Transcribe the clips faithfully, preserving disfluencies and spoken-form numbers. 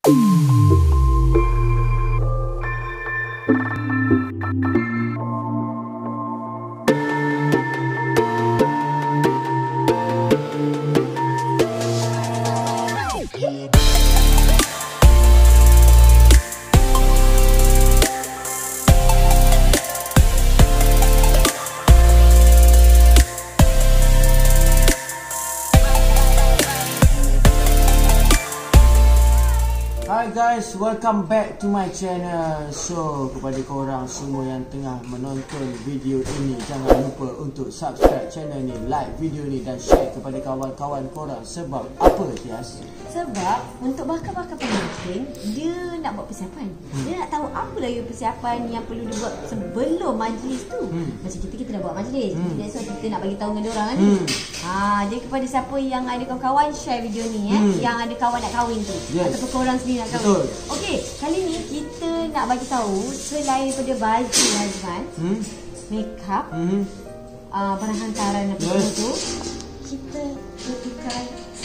Hi guys, welcome back to my channel. So, kepada korang semua yang tengah menonton video ini, jangan lupa untuk subscribe channel ni, like video ni dan share kepada kawan-kawan korang. Sebab apa, Tias? Sebab untuk bakal-bakal pengantin, dia nak buat persiapan. hmm. Dia nak tahu apa lagi persiapan yang perlu dibuat sebelum majlis tu. hmm. Macam kita, kita dah buat majlis, hmm. That's why kita nak bagi tahu dengan diorang kan. hmm. ha, Jadi kepada siapa yang ada kawan-kawan, share video ni eh, hmm. yang ada kawan nak kahwin tu, yes. Ataupun korang sendiri nak kahwin. Betul. Okey, kali ni kita nak bagi tahu selain daripada baju Hazman, hmm? makeup, hmm? uh, barang hantaran apa yes. tu, kita berikan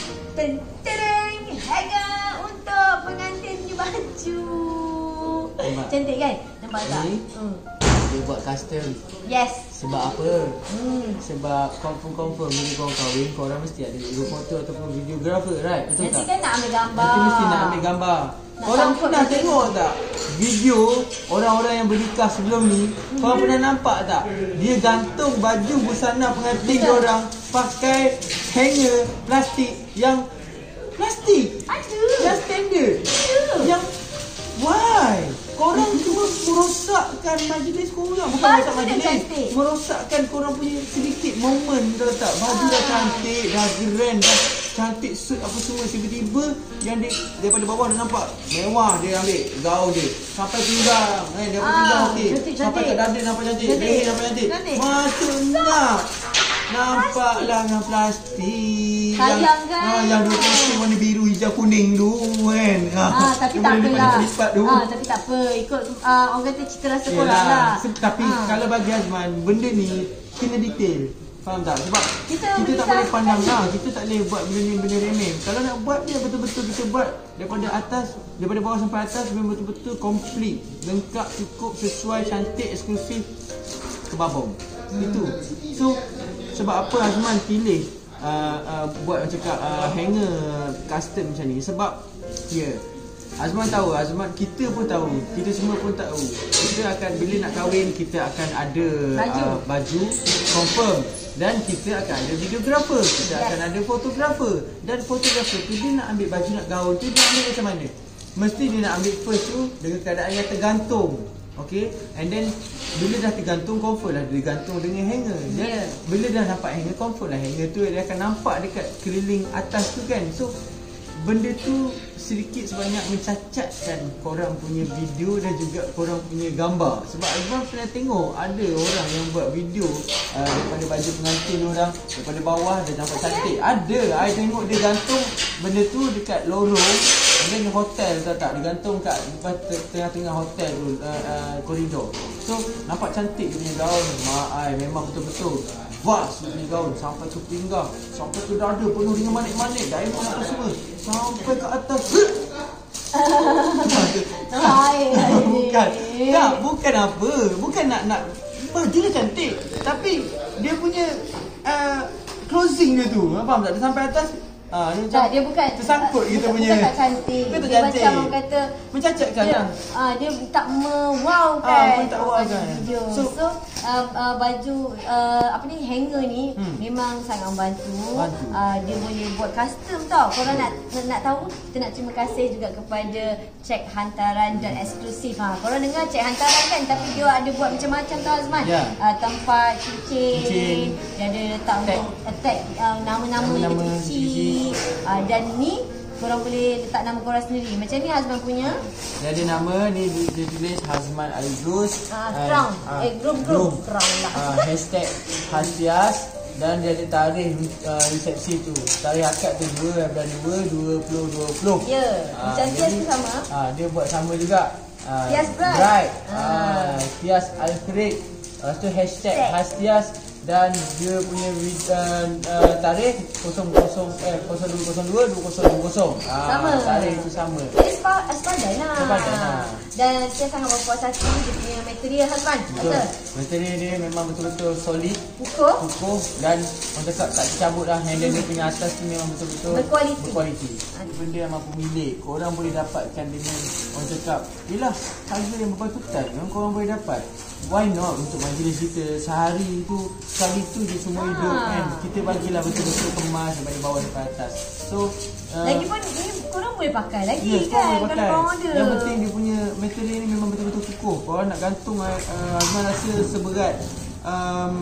tentang harga untuk pengantin punya baju. Nampak? Cantik kan? Nampak tak? Hmm. Dia buat custom. Yes. Sebab apa? Hmm. Sebab confirm-confirm bila korang kahwin, korang mesti ada video foto ataupun videographer, right? Betul Nanti tak? kan nak ambil gambar. Nanti mesti nak ambil gambar. Nak korang pernah tengok tak video orang-orang yang bernikah sebelum ni? Hmm. Korang pernah nampak tak? Dia gantung baju busana pengantin orang pakai hanger plastik yang plastik. Ada. Yang standard. Ada. Yang why? Korang cuma merosakkan majlis korang. Bukan merosak majlis, merosakkan korang punya sedikit moment. Tahu tak? Baju dah cantik, dah grand, dah cantik, suit apa semua. Tiba-tiba yang dia, daripada bawah dah nampak mewah, dia ambil gaun dia sampai pinggang eh, dia ambil pinggang okey, sampai kat dada nampak cantik, leher nampak cantik. Macam nak nampaklah dengan plastik sayang yang, kan? Ha, yang dua plastik warna biru, hijau, kuning tu kan. Ha, ha, tapi tak apalah. Ha, tapi tak apa. Ikut uh, orang kata cita rasa korang lah. Tapi ha. kalau bagi Hazman, benda ni kena detail. Faham tak? Sebab kita, kita tak boleh pandang lah. Kita tak boleh buat benda ni benda remeh. Kalau nak buat dia betul-betul kita buat daripada atas, daripada bawah sampai atas memang betul-betul complete, lengkap, cukup, sesuai, cantik, eksklusif, kebabong. Hmm. Itu. So sebab apa Hazman pilih uh, uh, buat macam cakap uh, hanger custom macam ni? Sebab ya yeah, Hazman tahu, Hazman kita pun tahu, kita semua pun tahu, kita akan bila nak kahwin kita akan ada baju, uh, baju confirm, dan kita akan ada videographer, kita yes. akan ada fotografer, dan fotografer tu dia nak ambil baju, nak gaun tu dia ambil macam mana? Mesti dia nak ambil first tu dengan keadaan yang tergantung. Okay, and then bila dah tergantung, confirm lah dia gantung dengan hanger. Dan yeah. bila dah nampak hanger, confirm lah hanger tu dia akan nampak dekat keliling atas tu kan. So benda tu sedikit sebanyak mencacatkan korang punya video dan juga korang punya gambar. Sebab Azman pernah tengok ada orang yang buat video uh, daripada baju pengantin orang, daripada bawah dia nampak cantik. Ada, I tengok dia gantung benda tu dekat lorong dan hotel, tahu tak? Dia gantung kat tengah-tengah hotel tu, uh, uh, koridor. So nampak cantik dia punya gaun. Mak ai memang betul-betul vast punya gaun, sampai ke pinggang, sampai ke dada, penuh dengan manik-manik, diamond apa semua, sampai ke atas. Bukan, tak, bukan apa, bukan nak nak baju dia cantik, tapi dia punya uh, closing dia tu, faham tak? Dia sampai atas. Ah, dia, tak, dia bukan tersangkut kita punya. Bukan tak cantik. Dia, dia cantik. macam orang kata mencacatkan dia, lah. Ah, dia tak mewowkan. Ah, pun tak wow kan. Video. So, so uh, uh, baju uh, apa ni, hanger ni hmm. memang sangat membantu. Uh, dia boleh buat custom tau. Korang nak, nak nak tahu, kita nak terima kasih juga kepada Cek Hantaran dan Eksklusif. Ha, korang dengar Cek Hantaran kan, tapi dia ada buat macam-macam tau Azman. Yeah. Uh, tempat cincin, dia ada letak untuk tag uh, nama-nama yang kecil. Uh, dan ni korang boleh letak nama korang sendiri. Macam ni Hazman punya. Dia ada nama ni, dia tulis Hazman Aizus. Ah, uh, crown. Uh, eh, groom groom. Crown lah. Uh, hashtag Hastias. Dan dia ada tarikh uh, resepsi tu. Tarikh akad tu dua bulan dua dua puluh dua puluh. Ya. Yeah. Uh, macam Tias tu sama. Uh, dia buat sama juga. Uh, Tias Bride. Bride. Uh, uh. Tias Alfred. Lepas tu hashtag Hastias Dan dia punya uh, uh, tarikh kosong kosong eh kosong dua kosong dua dua kosong dua kosong. Ah, sama. Tarikh itu sama. Jadi sepa, sepadan lah. Sepadan lah. Dan saya sangat berpuas hati dia punya material Hazman. Betul. Material dia memang betul-betul solid, Kukuh, kukuh dan orang cakap tak tercabut lah. Handle dia punya atas tu memang betul-betul berkualiti. berkualiti. Benda yang mampu milik, korang boleh dapatkan dengan orang cakap, yelah harga yang berpatutan memang korang boleh dapat. Why not untuk majlis kita sehari tu sekali tu je semua hidup Ha. kan. Kita bagilah betul-betul kemas daripada bawah sampai atas. So uh, lagipun ni korang boleh pakai lagi yes, kan korang boleh kalau pakai. korang order. Yang penting dia punya material ni memang betul-betul kukuh. Korang nak gantung uh, Azman rasa seberat um,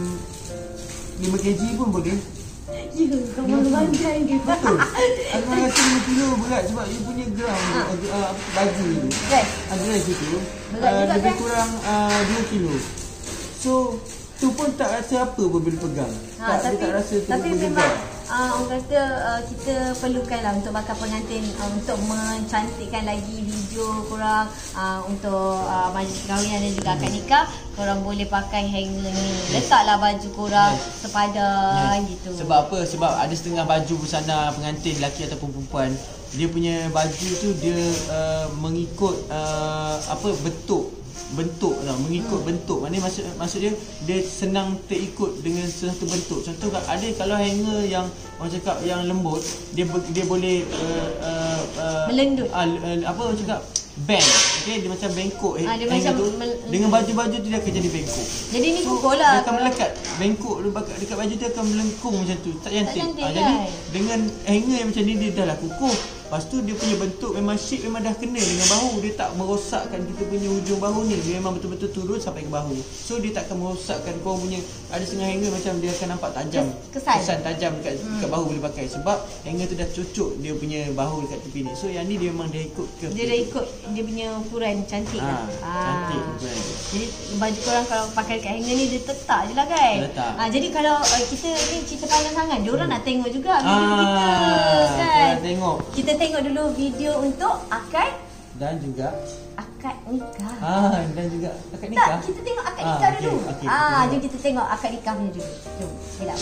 lima kilogram pun boleh. Ya, korang bandai ke? Betul. Azman rasa lima kilo berat sebab dia punya gram Ha. uh, uh, baju tu. Right. Dress itu Berat uh, juga lebih kan? kurang uh, dua kilo. So tu pun tak rasa apa pun bila pegang. Ha, tak, tapi dia tak rasa tu tapi bergegar. memang uh, orang kata uh, kita perlukan lah untuk bakal pengantin uh, untuk mencantikkan lagi video korang uh, untuk uh, majlis perkahwinan dan juga akad nikah. Korang boleh pakai hanger ni, letaklah baju korang Yes. sepadan Yes. gitu. Sebab apa? Sebab ada setengah baju busana pengantin lelaki ataupun perempuan, dia punya baju tu dia uh, mengikut uh, apa bentuk bentuk tau, mengikut hmm. bentuk. Maknanya maksud maksud dia dia senang terikut dengan sesuatu bentuk. Contoh ada kalau hanger yang orang cakap yang lembut, dia dia boleh uh, uh, uh, melendut. Uh, uh, apa orang cakap band. Okey, dia macam bengkok Ah, dia hanger macam tu. mel- Dengan baju-baju tu dia akan jadi bengkok. Jadi ni So, kukuh lah. dia akan melekat. Bengkok tu dekat, dekat baju tu akan melengkung macam tu. Tak cantik. cantik Ah, jadi kan? dengan hanger yang macam ni dia dah lah kukuh. Lepas tu dia punya bentuk memang shape memang dah kena dengan bahu. Dia tak merosakkan kita punya hujung bahu ni. Dia memang betul-betul turun sampai ke bahu. So dia tak akan merosakkan kau punya. Ada setengah hanger macam dia akan nampak tajam. Kesan. Kesan tajam dekat, hmm. dekat bahu boleh pakai. Sebab hanger tu dah cucuk dia punya bahu dekat tepi ni. So yang ni dia memang dah ikut ke. Dia dah ikut dia punya ukuran cantik Ah, lah. cantik ukuran dia. Jadi baju korang kalau pakai dekat hanger ni dia tetap je lah kan. Letak. Ah, jadi kalau uh, kita ni cerita panjang sangat, dia orang hmm. nak tengok juga video Ah, kita kan. korang tengok. Kita tengok dulu video untuk akad Dan juga akad nikah. ah dan juga akad Tak, nikah. kita tengok akad Ah, nikah okey, dulu. okey, ah, kita jom kita tengok akad nikahnya dulu. Jom, sekejap.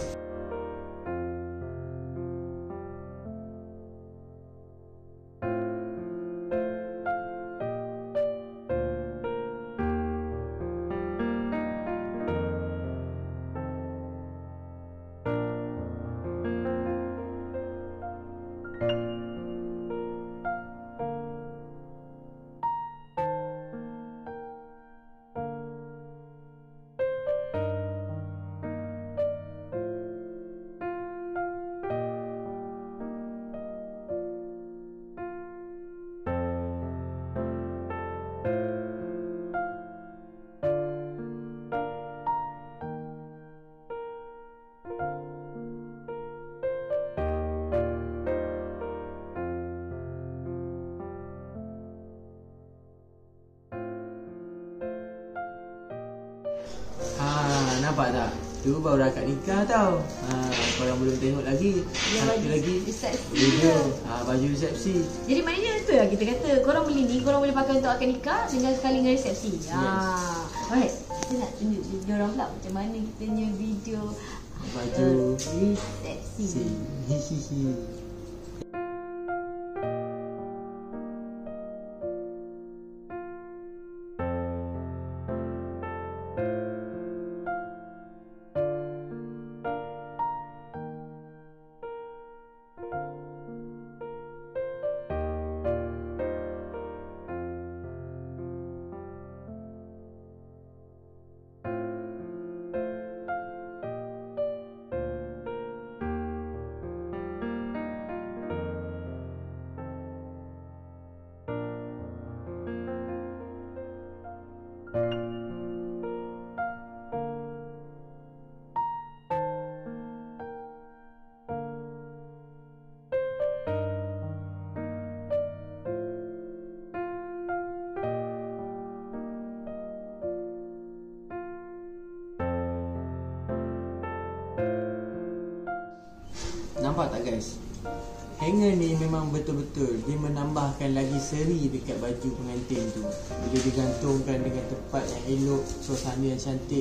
Ah, nampak tak? Tu baru akad nikah tau. Ah, korang belum tengok lagi. Yang Satu baju lagi resepsi. video. Ah, baju resepsi. Jadi maknanya tu lah kita kata korang beli ni, korang boleh pakai untuk akad nikah tinggal sekali dengan resepsi. Yes. Ah, alright. Kita nak tunjuk dia orang pula macam mana kita punya video Baju uh, resepsi. si. Hihihi. Nampak tak guys? Hanger ni memang betul-betul dia menambahkan lagi seri dekat baju pengantin tu. Bila digantungkan dengan tempat yang elok, suasana yang cantik,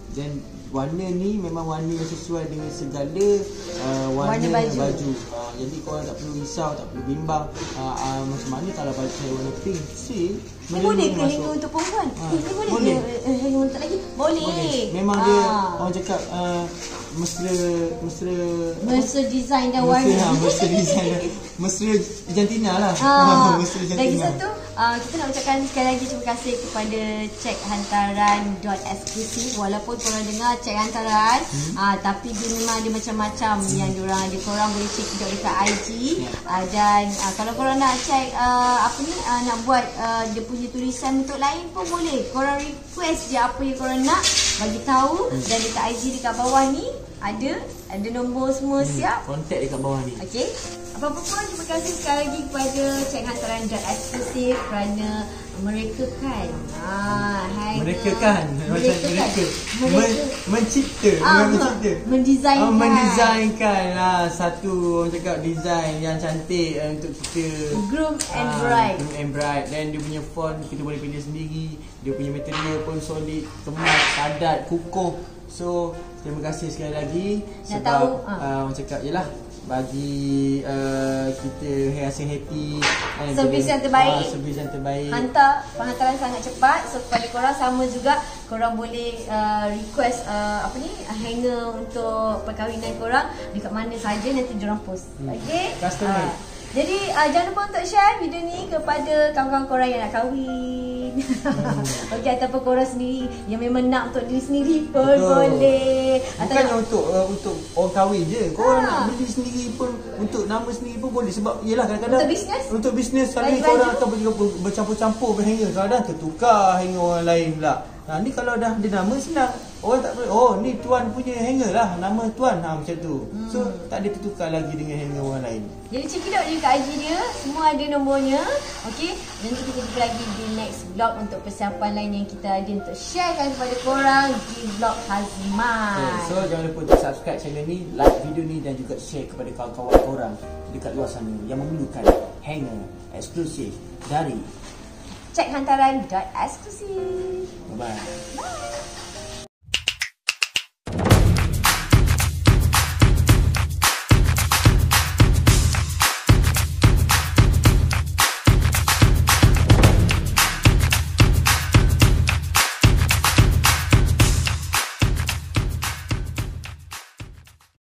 Dan warna ni memang warna yang sesuai dengan segala uh, warna, Warna baju. baju. Uh, jadi korang tak perlu risau, tak perlu bimbang uh, uh, macam mana kalau baju saya warna pink, seal. Ni boleh ke hanger untuk perempuan? Ha, Eh, ni boleh, boleh. ke eh, hanger untuk lelaki? Boleh. Boleh. Memang dia Ah. orang cakap uh, mesra mesra Mesra design dan mesra, warna. ha, mesra design dan mesra jantina lah. Ah, mesra jantina. lagi satu, uh, kita nak ucapkan sekali lagi terima kasih kepada cek hantaran dot eksklusif. Walaupun korang dengar cek hantaran, hmm. uh, tapi dia memang ada macam-macam hmm. yang diorang ada. Korang boleh check juga dekat I G. Yeah. Uh, dan uh, kalau korang nak check uh, apa ni, uh, nak buat uh, dia punya tulisan untuk lain pun boleh. Korang request je apa yang korang nak, bagi tahu hmm. dan dekat I G dekat bawah ni ada ada nombor semua hmm. siap. Kontak dekat bawah ni. Okey. Apa-apa pun terima kasih sekali lagi kepada cek hantaran dot eksklusif kerana mereka kan ah hanger. Mereka kan macam Mereka mereka, kan. Men, Mereka. mencipta, Ah, mencipta. mendesainkan. Oh, mendesainkan lah satu orang cakap design yang cantik uh, untuk kita Groom and ah, bride. Groom and bride. Dan dia punya font kita boleh pilih sendiri. Dia punya material pun solid, kemas, padat, kukuh. So terima kasih sekali lagi Nak sebab tahu, uh, ah. orang cakap yelah bagi uh, kita rasa happy eh, Servis bila- yang terbaik. ah, servis yang terbaik. Hantar penghantaran sangat cepat. So kepada korang sama juga, korang boleh uh, request uh, apa ni hanger untuk perkahwinan korang dekat mana saja, nanti diorang post. Hmm. Okey. Custom made. Ah, jadi uh, jangan lupa untuk share video ni kepada kawan-kawan korang yang nak kahwin. Hmm. Okey, ataupun korang sendiri yang memang nak untuk diri sendiri pun Betul. boleh. Bukannya nak- untuk uh, untuk orang kahwin je. Korang Ha. nak beli sendiri pun, untuk nama sendiri pun boleh. Sebab yelah kadang-kadang Untuk bisnes? Untuk bisnes kali Baju-baju? korang akan juga bercampur-campur berhanger. Kadang tertukar hanger orang lain pula. Ha, ni kalau dah ada nama senang. Orang tak boleh, oh ni tuan punya hanger lah, nama tuan, ha, macam tu. Hmm. So tak ada tertukar lagi dengan hanger orang lain. Jadi check it out je kat I G dia. Semua ada nombornya. Okey. Nanti kita jumpa lagi di next vlog untuk persiapan lain yang kita ada untuk sharekan kepada korang di vlog Hazman. Okay, so jangan lupa untuk subscribe channel ni, like video ni dan juga share kepada kawan-kawan korang dekat luar sana yang memerlukan hanger eksklusif dari Cek hantaran dot eksklusif. Bye-bye. Bye.